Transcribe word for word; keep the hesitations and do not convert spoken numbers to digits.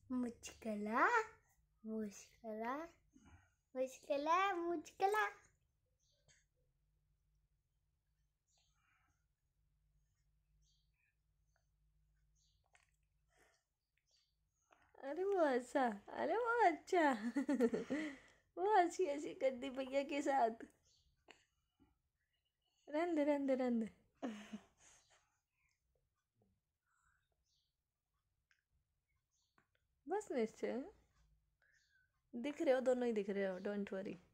मुचकला मुचकला मुचकला मुचकला। अरे वो अच्छा, अरे वो अच्छा वो अच्छी ऐसी गद्दी भैया के साथ। रंद रंद रंद बस निश्चय दिख रहे हो, दोनों ही दिख रहे हो, डोंट वरी।